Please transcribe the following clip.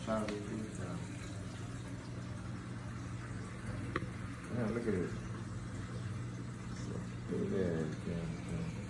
Probably do so. Yeah, look at it. So, look at that.